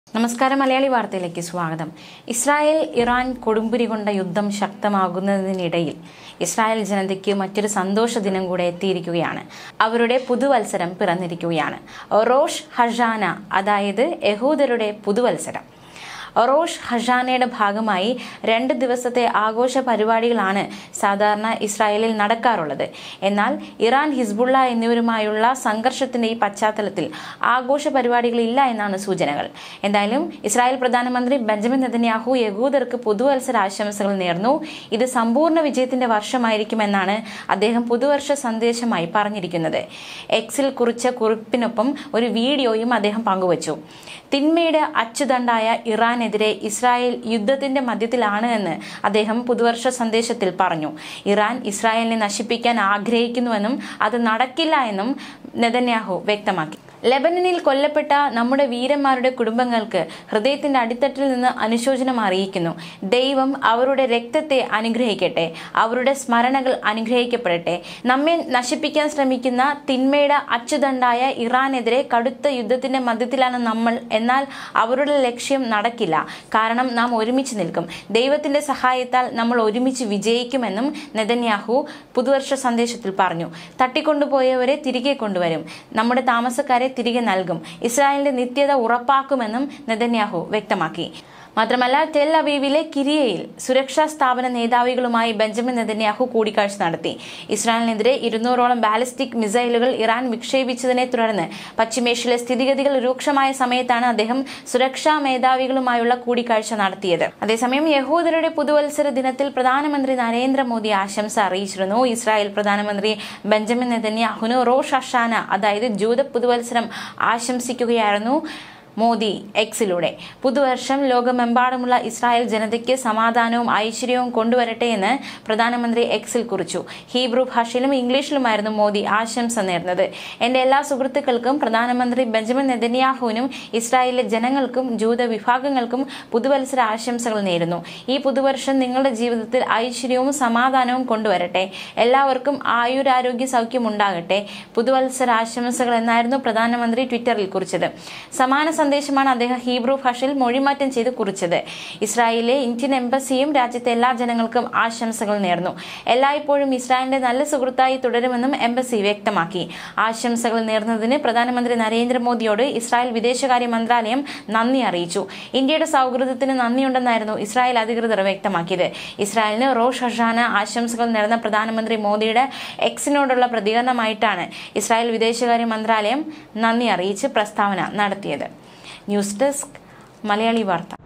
നമസ്കാരം മലയാളി വാർത്തയിലേക്ക് സ്വാഗതം. ഇസ്രായേൽ ഇറാൻ കൊടുമ്പിരി കൊണ്ട യുദ്ധം ശക്തമാകുന്നതിനിടയിൽ ഇസ്രായേൽ ജനതയ്ക്ക് മറ്റൊരു സന്തോഷ ദിനം കൂടെ എത്തിയിരിക്കുകയാണ്. അവരുടെ പുതുവത്സരം പിറന്നിരിക്കുകയാണ്. റോഷ് ഹഷാന, അതായത് യഹൂദരുടെ പുതുവത്സരം. റോഷ് ഹഷാനയുടെ ഭാഗമായി 2 ദിവസത്തെ ആഘോഷ പരിപാടികളാണ് സാധാരണ ഇസ്രായേലിൽ നടക്കാറുള്ളത്. എന്നാൽ ഇറാൻ, ഹിസ്ബുള്ള എന്നിവരുമായുള്ള സംഘർഷത്തിന്റെ ഈ പശ്ചാത്തലത്തിൽ ആഘോഷ പരിപാടികളില്ല എന്നാണ് സൂചനകൾ. എന്തായാലും ഇസ്രായേൽ പ്രധാനമന്ത്രി ബെഞ്ചമിൻ നെതന്യാഹു യഹൂദർക്ക് പുതുവത്സര ആശംസകൾ നേർന്നു. ഇത് സമ്പൂർണ്ണ വിജയത്തിന്റെ വർഷമായിരിക്കുമെന്നാണ് അദ്ദേഹം പുതുവർഷ സന്ദേശമായി പറഞ്ഞിരിക്കുന്നത്. എക്സിൽ കുറിച്ച കുറിപ്പിനൊപ്പം ഒരു വീഡിയോയും അദ്ദേഹം പങ്കുവച്ചു. തിന്മയുടെ അച്ചുതണ്ടായ ഇറാനെതിരെ ഇസ്രായേൽ യുദ്ധത്തിന്റെ മധ്യത്തിലാണ് എന്ന് അദ്ദേഹം പുതുവർഷ സന്ദേശത്തിൽ പറഞ്ഞു. ഇറാൻ ഇസ്രായേലിനെ നശിപ്പിക്കാൻ ആഗ്രഹിക്കുന്നുവെന്നും അത് നടക്കില്ല എന്നും നെതന്യാഹു വ്യക്തമാക്കി. ലെബനനിൽ കൊല്ലപ്പെട്ട നമ്മുടെ വീരന്മാരുടെ കുടുംബങ്ങൾക്ക് ഹൃദയത്തിന്റെ അടിത്തട്ടിൽ നിന്ന് അനുശോചനം അറിയിക്കുന്നു. ദൈവം അവരുടെ രക്തത്തെ അനുഗ്രഹിക്കട്ടെ, അവരുടെ സ്മരണകൾ അനുഗ്രഹിക്കപ്പെടട്ടെ. നമ്മെ നശിപ്പിക്കാൻ ശ്രമിക്കുന്ന തിന്മയുടെ അച്ചുതണ്ടായ ഇറാനെതിരെ കടുത്ത യുദ്ധത്തിന്റെ മധ്യത്തിലാണ് നമ്മൾ. എന്നാൽ അവരുടെ ലക്ഷ്യം നടക്കില്ല, കാരണം നാം ഒരുമിച്ച് നിൽക്കും. ദൈവത്തിന്റെ സഹായത്താൽ നമ്മൾ ഒരുമിച്ച് വിജയിക്കുമെന്നും നെതന്യാഹു പുതുവർഷ സന്ദേശത്തിൽ പറഞ്ഞു. തട്ടിക്കൊണ്ടുപോയവരെ തിരികെ കൊണ്ടുവരും, നമ്മുടെ താമസക്കാരെ തിരികെ നൽകും, ഇസ്രായേലിന്റെ നിത്യത ഉറപ്പാക്കുമെന്നും നെതന്യാഹു വ്യക്തമാക്കി. മാത്രമല്ല, ടെൽ അവീവിലെ കിരിയയിൽ സുരക്ഷാ സ്ഥാപന മേധാവികളുമായി ബെഞ്ചമിൻ നെതന്യാഹു കൂടിക്കാഴ്ച നടത്തി. ഇസ്രായേലിനെതിരെ 200ഓളം ബാലിസ്റ്റിക് മിസൈലുകൾ ഇറാൻ വിക്ഷേപിച്ചതിനെ തുടർന്ന് പശ്ചിമേഷ്യയിലെ സ്ഥിതിഗതികൾ രൂക്ഷമായ സമയത്താണ് അദ്ദേഹം സുരക്ഷാ മേധാവികളുമായുള്ള കൂടിക്കാഴ്ച നടത്തിയത്. അതേസമയം യഹൂദരുടെ പുതുവത്സര ദിനത്തിൽ പ്രധാനമന്ത്രി നരേന്ദ്രമോദി ആശംസ അറിയിച്ചിരുന്നു. ഇസ്രായേൽ പ്രധാനമന്ത്രി ബെഞ്ചമിൻ നെതന്യാഹുവിന് റോഷ് ഹഷാന, അതായത് ജൂത പുതുവത്സരം ആശംസിക്കുകയായിരുന്നു മോദി എക്സിലൂടെ. പുതുവർഷം ലോകമെമ്പാടുമുള്ള ഇസ്രായേൽ ജനതയ്ക്ക് സമാധാനവും ഐശ്വര്യവും കൊണ്ടുവരട്ടെ എന്ന് പ്രധാനമന്ത്രി എക്സിൽ കുറിച്ചു. ഹീബ്രു ഭാഷയിലും ഇംഗ്ലീഷിലുമായിരുന്നു മോദി ആശംസ നേർന്നത്. എന്റെ എല്ലാ സുഹൃത്തുക്കൾക്കും, പ്രധാനമന്ത്രി ബെഞ്ചമിൻ നെതന്യാഹുവിനും, ഇസ്രായേലിലെ ജനങ്ങൾക്കും ജൂത വിഭാഗങ്ങൾക്കും പുതുവത്സര ആശംസകൾ നേരുന്നു. ഈ പുതുവർഷം നിങ്ങളുടെ ജീവിതത്തിൽ ഐശ്വര്യവും സമാധാനവും കൊണ്ടുവരട്ടെ. എല്ലാവർക്കും ആയുരാരോഗ്യ സൗഖ്യം ഉണ്ടാകട്ടെ. പുതുവത്സര ആശംസകൾ എന്നായിരുന്നു പ്രധാനമന്ത്രി ട്വിറ്ററിൽ കുറിച്ചത്. സമാന സന്ദേശമാണ് അദ്ദേഹം ഹീബ്രു ഭാഷയിൽ മൊഴിമാറ്റം ചെയ്ത് കുറിച്ചത്. ഇസ്രായേലിലെ ഇന്ത്യൻ എംബസിയും രാജ്യത്തെ എല്ലാ ജനങ്ങൾക്കും ആശംസകൾ നേർന്നു. എല്ലായ്പ്പോഴും ഇസ്രായേലിന്റെ നല്ല സുഹൃത്തായി തുടരുമെന്നും എംബസി വ്യക്തമാക്കി. ആശംസകൾ നേർന്നതിന് പ്രധാനമന്ത്രി നരേന്ദ്രമോദിയോട് ഇസ്രായേൽ വിദേശകാര്യ മന്ത്രാലയം നന്ദി അറിയിച്ചു. ഇന്ത്യയുടെ സൗഹൃദത്തിന് നന്ദിയുണ്ടെന്നായിരുന്നു ഇസ്രായേൽ അധികൃതർ വ്യക്തമാക്കിയത്. ഇസ്രായേലിന് റോഷ് ഹഷാന ആശംസകൾ നേർന്ന പ്രധാനമന്ത്രി മോദിയുടെ എക്സിനോടുള്ള പ്രതികരണമായിട്ടാണ് ഇസ്രായേൽ വിദേശകാര്യ മന്ത്രാലയം നന്ദി അറിയിച്ച് പ്രസ്താവന നടത്തിയത്. ന്യൂസ് ഡെസ്ക് മലയാളി വാർത്ത.